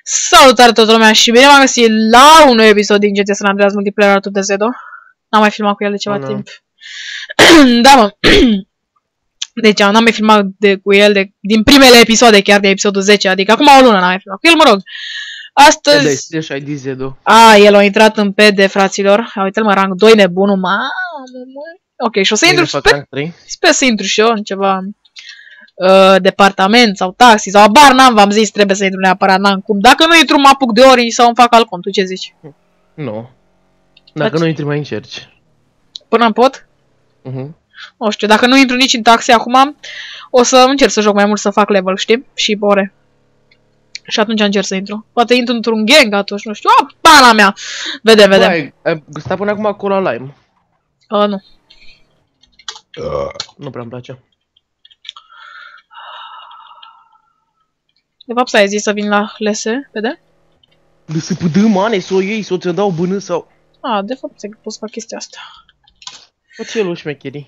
Salutare toată lumea și bine m-am găsit la un nou episod din GTA San Andreas Multiplayer alături de Zedo. N-am mai filmat cu el de ceva timp. Da, mă. Deci n-am mai filmat cu el din primele episoade, chiar de episodul 10, adică acum o lună n-am mai filmat cu el, mă rog. Astăzi... Deci ai Zedo. El a intrat în PD, fraților. Uite-l, mă, rang 2 nebunul, mamă. Ok, și o să intru, sper să intru și eu în ceva... departament sau taxi sau abar n-am, v-am zis, trebuie să intru neapărat, n-am cum. Dacă nu intru, mă apuc de ori sau îmi fac alt cont. Tu ce zici? Nu. Dacă nu intri, mai încerci. Până îmi pot? Nu știu, dacă nu intru nici în taxi acum, o să încerc să joc mai mult, să fac level, știi? Și ore. Și atunci încerc să intru. Poate intru într-un gang atunci, nu știu. Pana mea! Vedem. Ai gustat până acum Cola Lime? Nu. Nu prea-mi place. De fapt, ai zis să vin la lese, vede? LSPD, mane, să o iei, să ți-o dau bână sau... De fapt, pot să fac chestia asta. Fă ce el o șmecherii.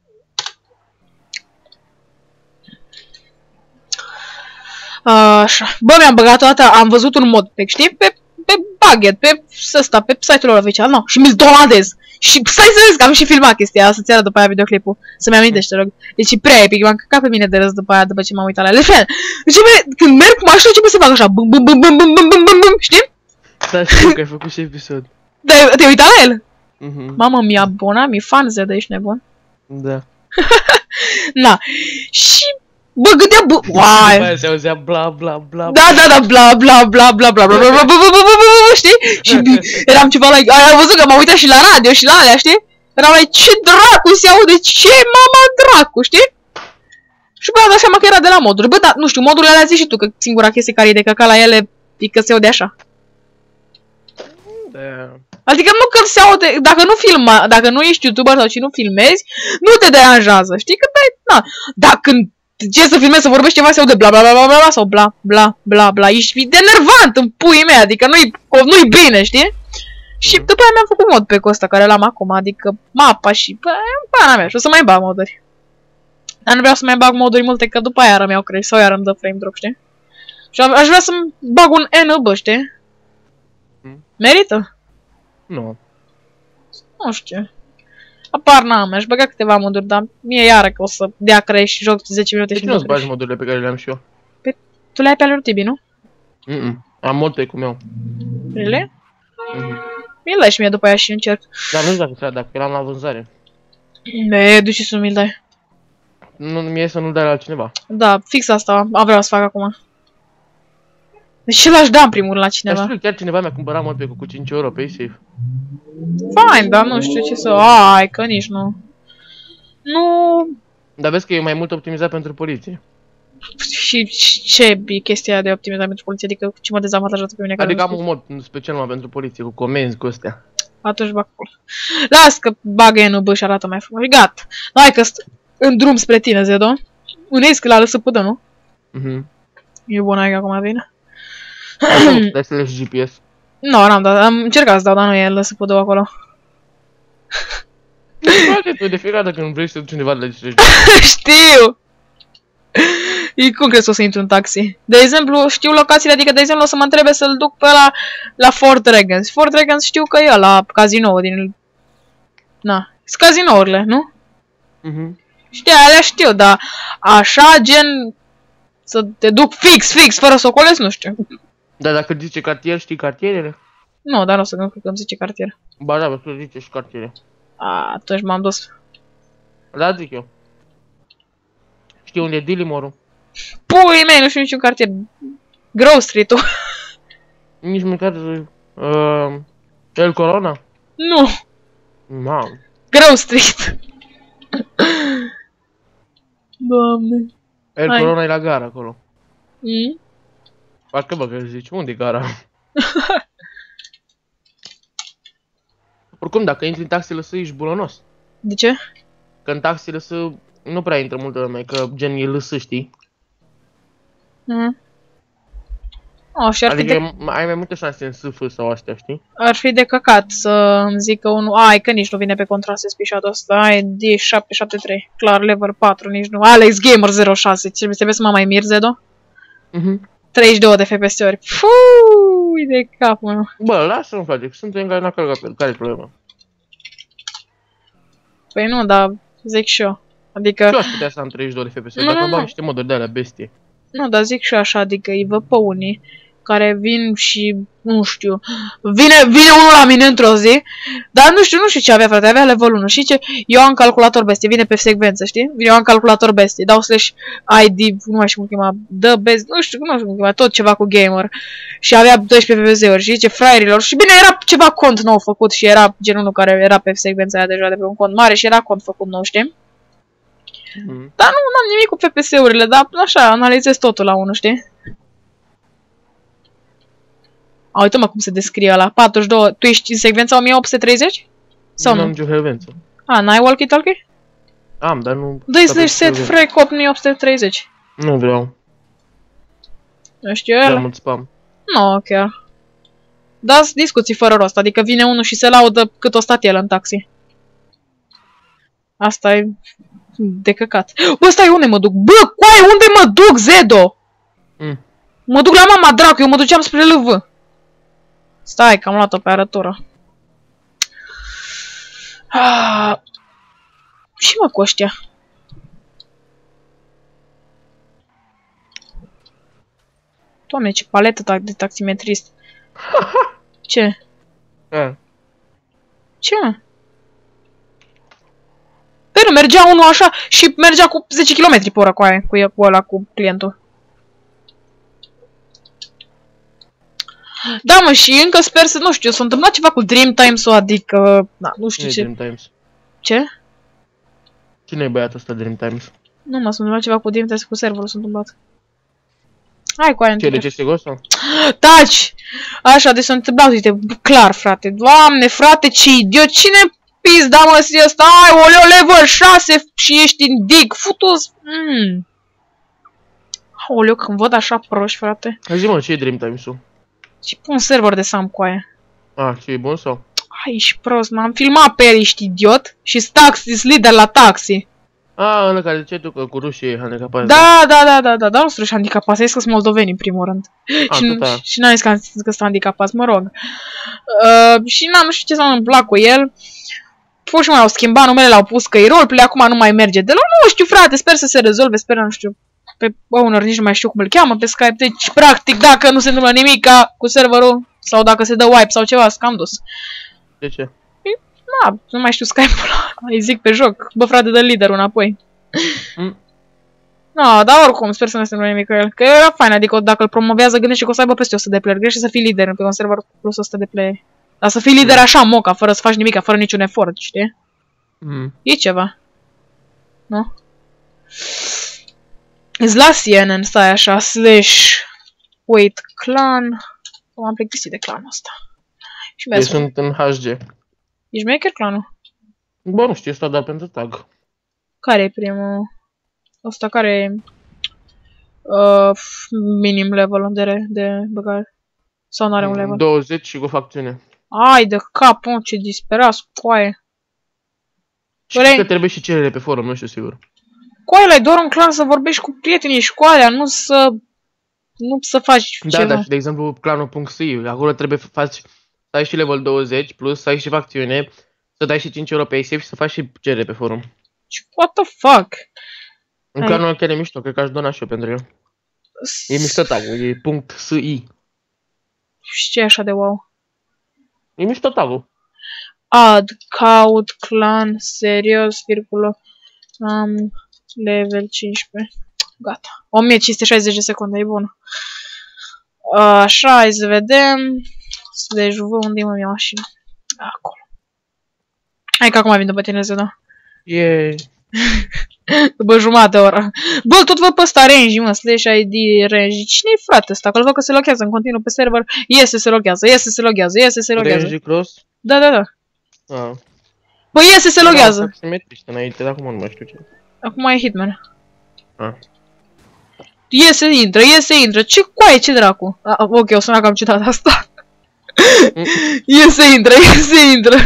Așa. Bă, mi-am băgat toată, am văzut un modpack, știi? Pe Buget, pe ăsta, pe site-ul lor oficial, nu. Și mi-l doladez. Și stai să vezi că am și filmat chestia, să-ți arăt după aia videoclipul. Să-mi amintești, te rog. Deci e prea epic, m-am căcat pe mine de râs după aia, după ce m-am uitat la ele. Deci când merg cu mașina, începe să fac așa, bum, bum, bum, bum, bum, bum, bum, bum, știi? Da, știu că ai făcut și episod. Te-ai uitat la el? Mamă, mi-a abonat, mi-e fan, Zed, ești nebun? Da. Na. Și... Bă, gândea, uai! După aia se auzea bla bla bla. Da, bla bla bla bla bla bla bla bla, știi? Și eram ceva like, ai văzut că m-am uitat și la radio și la alea, știi? Eram like, ce dracu se aude, ce mama dracu, știi? Și bă, am dat seama că era de la moduri. Bă, dar nu știu, modurile alea zici și tu că singura chestie care e de căcat la ele e că se aude așa. Adică nu că se aude, dacă nu ești youtuber sau și nu filmezi, nu te deranjează, știi? Că na, dar când ce să filmezi, să vorbești ceva, se aude bla bla bla bla bla sau bla bla bla bla. Ești denervant în puii mei, adică nu-i bine, știi? Și după aia mi-am făcut mod pe ăsta care l-am acum, adică mapa și pana mea, și o să mai bag moduri. Dar nu vreau să mai bag moduri multe, că după aia mi-au crești sau iar îmi dă frame drop, știi? Și aș vrea să-mi bag un NB, știi? Merită? Nu. Nu știu. Apar n-am, aș băga câteva moduri, dar mie iară că o să dea crash și joc 10 minute și nu nu-ți bagi modurile pe care le-am și eu? Pe, tu le ai pe ale lui Tibi, nu? Am multe cum eu. Really? Mi-l dai și mie după aia și încerc. Dar nu știu dacă eram la vânzare. Duci să mi-l dai. Nu, mie să nu-l dai la altcineva. Da, fix asta vreau să fac acum. Deci ce l-aș da în primul rând la cineva? Dar știu, chiar cineva mi-a cumpărat modpack cu 5 euro pe safe. Fine, dar nu știu ce să... Ai, că nici nu... Nu... Dar vezi că e mai mult optimizat pentru poliție. Și ce e chestia de optimizat pentru poliție? Adică ce mă dezavantajează pe mine? Adică am un mod special numai pentru poliție, cu comenzi, cu astea. Atunci bag acolo. Las că bagă NB și arată mai frumos. Gata. Hai că în drum spre tine, Zedo. Unezi că l-a lăsat pudă, nu? E bună aia că acum vine. Dai să legi GPS. Nu, n-am dat. Am încercat să dau, dar nu e lăsat pudă acolo. Poate tu de fiecare dată când vrei să te duci undeva de legi. Știu! Cum crezi că o să intru în taxi? De exemplu, știu locațiile, adică de exemplu o să mă întrebe să-l duc pe la Fort Regans. Fort Regans știu că e la casino din... Na, sunt cazinourile, nu? Știi, alea știu, dar așa gen... Să te duc fix, fără să ocolesc, nu știu. Dar dacă zice cartier, știi cartierele? Nu, dar nu o să că îmi zice cartier. Ba da, tu zice și cartiere. Atunci m-am dus. Da, zic eu. Știi unde e Dillimorul? Pui mei, nu știu niciun cartier. Grove Street-ul. Nici măcar... El Corona? Nu. Mam. Grove Street. Doamne. El Corona e la gara acolo. Parcă bă, că zici, unde e gara? Oricum, dacă intri în taxi lăsă, ești bulonos. De ce? Că în taxi lăsă, nu prea intră multă lume, că gen e lăsă, știi? Adică ai mai multe șanse în SF sau astea, știi? Ar fi de căcat să îmi zică unul, că nici nu vine pe contrase spișatul ăsta, ai D773, clar, level 4, nici nu, Alex Gamer 06, trebuie să mă mai mir, Zedo? 32 de FPS-uri. Fuuu, de capul meu. Bă, lasă-mă, frate, că suntem care n-a călcat pe el. Care-i problema? Păi nu, dar zic și eu. Adică... Și eu aș putea să am 32 de FPS, dacă îmi bag niște moduri de alea bestie. Nu, dar zic și eu așa, adică îi văd pe unii care vin și, nu știu, vine unul la mine într-o zi, dar nu știu ce avea, frate, avea level 1, știi ce? Eu am calculator bestie, vine pe secvență, știi? Eu am calculator bestie, dau slash ID, nu mai știu cum chema, the best, nu știu cum chema, tot ceva cu gamer. Și avea 12 PVZ-uri, știi ce? Fraierilor. Și bine, era ceva cont nou făcut și era genul care era pe secvența aia deja de pe un cont mare și era cont făcut nou, știi? Dar nu am nimic cu FPS-urile, dar așa, analizez totul la unul, știi? A, uite-mă cum se descrie ăla, 42, tu ești în secvența 1830? Sau nu? Nu am nicio secvență. A, n-ai walkie-talkie? Am, dar nu... Dă-i slash set frec 8830. Nu vreau. Nu știu Prea el. mult spam. Nu, chiar. Dați discuții fără rost, adică vine unul și se laudă cât o stat el în taxi. Asta e de căcat. Bă, stai, unde mă duc? Bă, coaie, unde mă duc, Zedo? Mă duc la mama dracu, eu mă duceam spre LV. Stai, că am luat-o pe arătură. Și mă cu ăștia. Doamne, ce paletă de taximetrist. Ce? Ce? Păi nu, mergea unul așa și mergea cu 10 km pe oră cu aia, cu ăla, cu clientul. Da, mă, și încă sper să, nu știu, s-a întâmplat ceva cu Dreamtime-ul, adică, na, nu știu ce. Dreamtimes. Ce? Cine e băiatul ăsta Dreamtimes? Nu, mă, s-a întâmplat ceva cu Dreamtime, cu serverul s-a întâmplat. Hai cu aia. Ce, de ce știi ăsta? Taci! Așa, deci s-a întâmplat, uite, clar, frate. Doamne, frate, ce idiot, cine pizda, mă, zi ăsta? Ai, oleo, level 6 și ești în dig, futus. Oleo, când văd așa proști, frate. Hai zi, mă, ce e Dreamtimes-ul? Și pun server de Sam cu aia. Ce e bun sau? Ai, ești prost, m-am filmat pe el, ești idiot. Și taxi, lider la taxi. Ăla care ziceai tu că cu rușii handicapați. Da, nu sunt ruși handicapați, ai zis că sunt moldoveni în primul rând. Și n-ai zis că sunt handicapați, mă rog. Și nu știu ce s-a întâmplat cu el. Pur și mai au schimbat numele, l-au pus că e roleplay, acum nu mai merge deloc. Nu știu, frate, sper să se rezolve, sper, nu știu. Pe unor nici nu mai știu cum îl cheamă pe Skype, deci practic dacă nu se întâmplă nimic cu serverul sau dacă se dă wipe sau ceva, s-cam dus. De ce? Da, nu mai știu Skype-ul ăla, îi zic pe joc, bă frate, dă liderul înapoi. No, dar oricum, sper să nu se întâmplă nimic cu el, că era fain, adică dacă îl promovează, gândește că o să aibă peste 100 de player, gândește să fii lider pe un server plus 100 de player. Dar să fii lider așa, moca, fără să faci nimic, fără niciun efort, știi? E ceva. Nu? Îți las CNN, stai așa, slash, wait, clan. M-am plictisit de clanul ăsta. Și Eu sunt în HG. Ești maker clanul? Bă, nu știu, ăsta dat pentru tag. Care e primul? Ăsta care e minim level de băgare? Sau nu are un level? 20 și cu facțiune. Ai de cap, mă, ce disperat, coaie. Și cred că trebuie și cerere pe forum, nu știu sigur. Coaie, ai doar un clan să vorbești cu prietenii și cu alea, nu să faci ceva. Da, și de exemplu clanul.si, acolo trebuie să ai și level 20 plus, să ai și facțiune, să dai și 5 euro pe ASAP și să faci și cerere pe forum. What the fuck? În clanul ăla chiar e mișto, cred că aș dona și eu pentru el. E mișto tagul, e .si. Și ce e așa de wow? E mișto tagul. Add, caut, clan, serios, virgulă, am level 15. Gata. 1560 de secunde, e bun. Așa, hai să vedem. Slash V, unde e mă mașina? Acolo. Hai că acum vin după tine, Zedo. După jumătate oră. Bă, tot văd pe ăsta range, mă, slash ID range. Cine-i frate ăsta? Că-l văd că se loghează în continuu pe server. Se loghează. Range cross? Da. Bă, se loghează. Înainte, dar acum nu mai știu ce. Acum e Hitman. Intră. Ce coaie, ce dracu? Ok, o suna cam ciudat asta. Intră.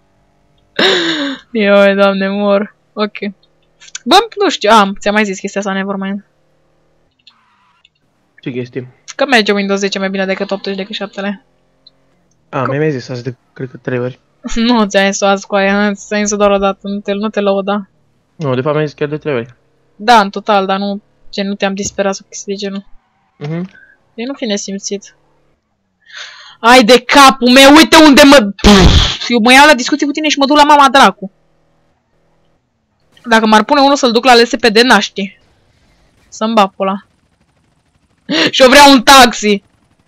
Ioi, doamne, mor. Ok. Bă, nu știu, ți-am mai zis chestia asta, nevermind. Ce chestie? Că merge Windows 10 mai bine decât 8 și decât 7-le. A, mi-ai zis azi de, cred că 3 ori. Nu ți-ai zis azi cu aia, ți-ai zis doar o dată, nu te lăuda. Nu, de fapt mi-ai zis chiar de 3 ori. Da, în total, dar nu, gen, nu te-am disperat sau chestii de genul. E nu fi nesimțit. Ai de capul meu, uite unde mă... Eu mă iau la discuții cu tine și mă duc la mama dracu. Dacă m-ar pune unul să-l duc la LSPD, n-aști. Să-mi bag pula. Și eu vreau un taxi.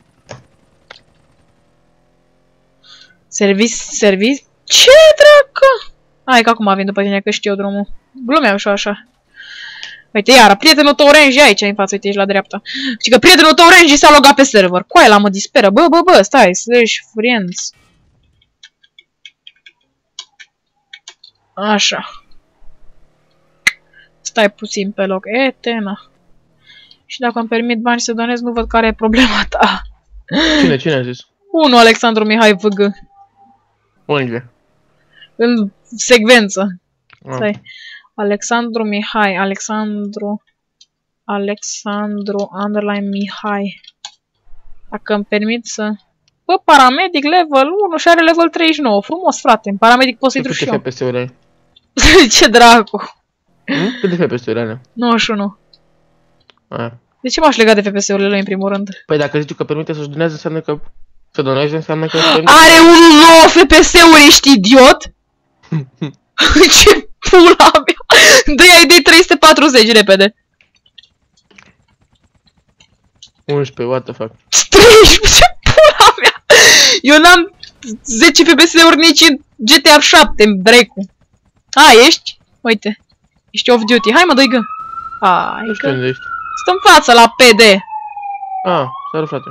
Service? Ce dracu? Hai că acum vin după tine că știu drumul. Glumeam și așa. Uite, iară, prietenul tău Orange aici în față, uite, ești la dreapta. Și că prietenul tău Orange s-a logat pe server. Cu aia la mă disperă. Bă, stai, /friends. Așa. Stai puțin pe loc. Etena. Și dacă îmi permit bani să donez, nu văd care e problema ta. Cine a zis? 1 Alexandru Mihai VG. Unde? În secvență. Stai. Alexandru Mihai. Alexandru underline Mihai. Dacă îmi permit să... Bă, paramedic level 1 și are level 39. Frumos, frate. În paramedic poți să-i duc și eu. Cât de FPS-uri ai? Ce dracu. Cât de FPS-uri ai? 91. Aia. De ce m-aș lega de FPS-urile lui în primul rând? Păi dacă zici că permite să-și doneze, înseamnă că... Să donezi înseamnă că... Are 1,9 FPS-uri, ești idiot? Ce pula mea! Dă-i ID 340 repede. 11, what the fuck? 13, ce pula mea! Eu n-am 10 FPS-uri nici în GTA 7, în brecu. A, ești? Uite. Ești off-duty. Hai mă, dă-i gă. Hai Nu știu unde ești. Stă în față, la PD. Salut, frate.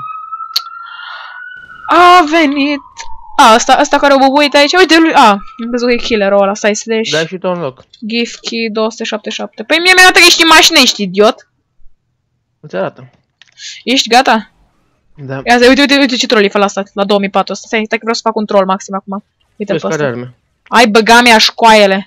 A venit. Asta care o bubuit aici. Uite lui. Am văzut că e killerul ăla. Stai slash. Dai și tu un loc. Gift key 277. Păi mie mi-a dat că ești în mașină, ești idiot. Îți arată. Ești gata? Da. Ia zi, uite ce troll e fă la asta, la 2400. Stai că vreau să fac un troll maxim acum. Uite pe asta. Ai băga mea școaiele.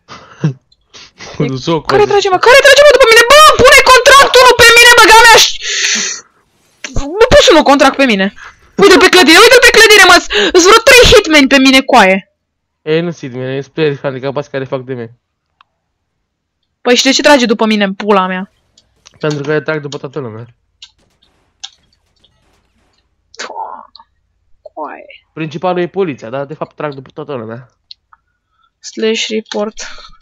Care trage mă? Care trage mă după mine? Bă, pune contractul pe mine, băga mea Nu pus unul contract pe mine. Uite-l pe clădire, uite-l pe clădire, mă! Îți vreo 3 hitmeni pe mine, coaie. Ei, nu sit mine, e speri handicapați care fac de mine. Păi și de ce trage după mine în pula mea? Pentru că trag după toată lumea. Coaie. Principalul e poliția, dar de fapt trag după toată lumea. Slash report.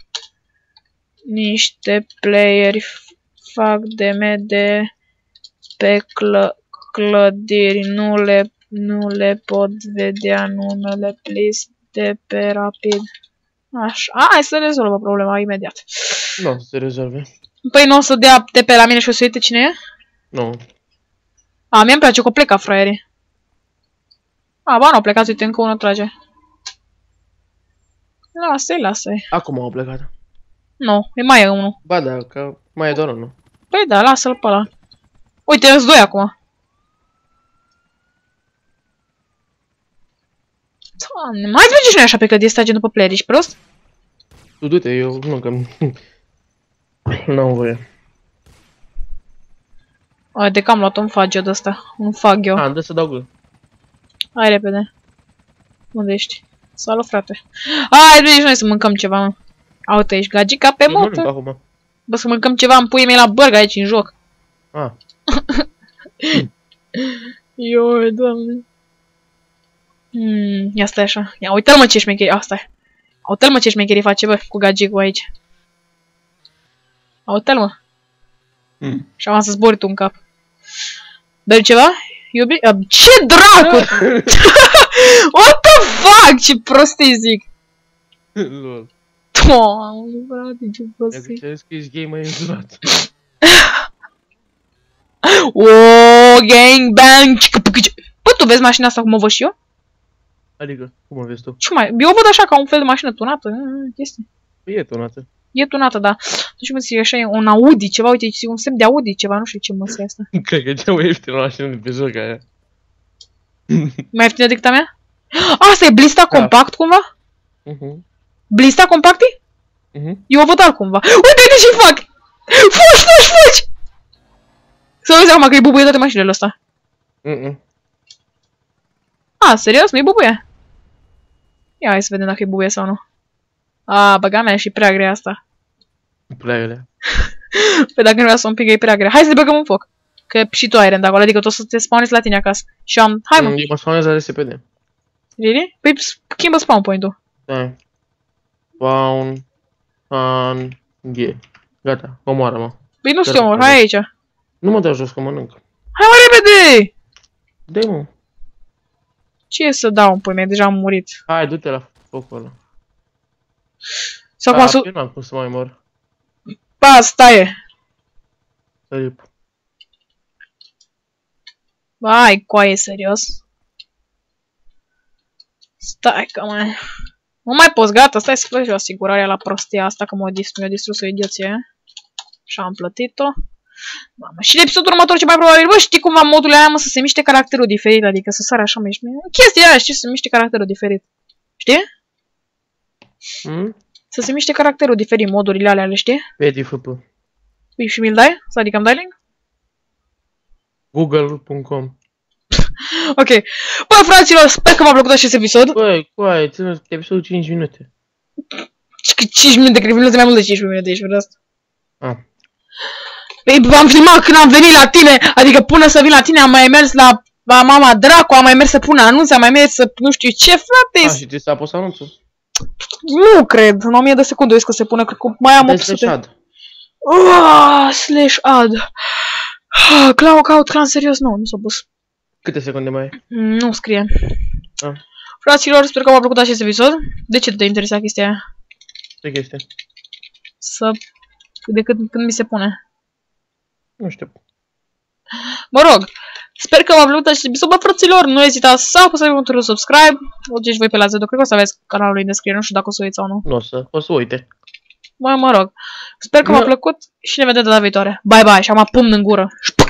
Niște playeri fac DMD pe clădiri. Nu le pot vedea numele, please, de pe rapid. Așa. Hai să rezolvă problema imediat. Nu o să se rezolve. Păi nu o să dea TP la mine și o să uite cine e? Nu. Mie îmi place că o pleca fraierii. Ba nu, plecați, uite, încă unul trage. Lasă-i. Acum au plecat. Nu, mai e unul. Ba da, că mai e doar unul. Păi da, lasă-l pe ăla. Uite, îți 2 acum. Doamne, mai merge și noi așa pe clădire, stai gen după player, ești prost? Tu du-te, eu nu, că... N-am voie. De că am luat un fagio de ăsta. Un fagio. Dă să dau gol. Hai repede. Unde ești? Salut, frate. Hai, duci noi să mâncăm ceva, mă. Uite, ești gagica pe motor. Bă, să mâncăm ceva în puii mei la burger aici, în joc. Ioi, doamne. Ia stai așa. Ia, uite-l mă ce șmecherii. Stai. Uite-l mă ce șmecherii face, bă, cu gagicul aici. Uite-l mă. Și am să zbori tu în cap. Bevi ceva? Iubi? Ce dracu! What the fuck? Ce prostii zic! Lol. Doamne, frate, ce prostii. Dacă ți-ai că ești gay, mai înjurat. Oooo, gangbang! Bă, tu vezi mașina asta cum o văd și eu? Adică, cum o vezi tu? Ce mai? Eu o văd așa ca un fel de mașină tunată. E tunată. E tunată, da. Nu știu cum să așa, e un Audi, ceva, uite, un semn de Audi, ceva, nu știu ce măsă e asta. Cred că cea mai ieftină mașină de pe joc aia. Mai ieftină decât a mea? Asta e blista compact, cumva? Blista compact e? Eu o văd altcumva. Uite ce fac! Fugi! Să vezi acum că e bubuie toate mașinile astea. A, serios? Nu-i bubuie? Ia, hai să vedem dacă e bubuie sau nu. A, băga mea, și prea grea asta. Prea grea. Păi dacă nu vrea să un pic, e prea grea. Hai să ne băgăm un foc. Că și tu ai rând acolo, adică tu o să te spawnezi la tine acasă. Și am... Hai mă! Eu mă spawnez la RSPD. Really? Păi schimbă spawn point-ul. Da. Spawn... An... G. Gata, omoară-mă. Păi nu știu, mă, hai aici. Nu mă dau jos că mănânc. Hai mă repede! Dă-i mă. Ce e să dau în pui mei? Deja am murit. Hai, du-te la focul ăla. Sau acum să... Eu n-am cum să mai mor. Pa, asta e. Rip. Hai, coaie, serios. Stai că mai... Nu mai poți, gata, stai să plătești o asigurare la prostia asta, că mi-a distrus o idioție. Și am plătit-o. Mamă, și în episodul următor ce mai probabil, bă, știi cumva modul aia, mă, să se miște caracterul diferit, adică să sară așa, chestia aia, știi, să se miște caracterul diferit. Știi? Să se miște caracterul diferit, modurile alea, le știi? Vedi, FP. Păi și mi-l dai? Să adică îmi dai link? Google.com. Ok. Bă, fraților, sper că v-a plăcut acest episod. Băi, coaie, ține episodul 5 minute. 5 minute, cred că filmează mai mult de 15 minute, ești vreau asta. Păi v-am filmat când am venit la tine, adică până să vin la tine am mai mers la mama dracu, am mai mers să pun anunțe, am mai mers să nu știu ce, frate. Și ți s-a pus anunțul? Nu cred, în 1000 de secunde o să se pune, cred că mai am 800. Slash ad. Caut clan serios, nu s-a pus. Câte secunde mai ai? Nu scrie. Fraților, sper că v-a plăcut acest episod. De ce te interesa chestia aia? Ce chestie? De când mi se pune? Nu știu. Mă rog, sper că v-a plăcut acest episod, bă, fraților, nu ezitați să apăsați butonul subscribe. O duceți voi pe la Zedo, cred că o să aveți canalul în descriere, nu știu dacă o să uiți sau nu. Nu o să uite. Mă rog, sper că v-a plăcut și ne vedem data viitoare. Bye bye și am pumn în gură.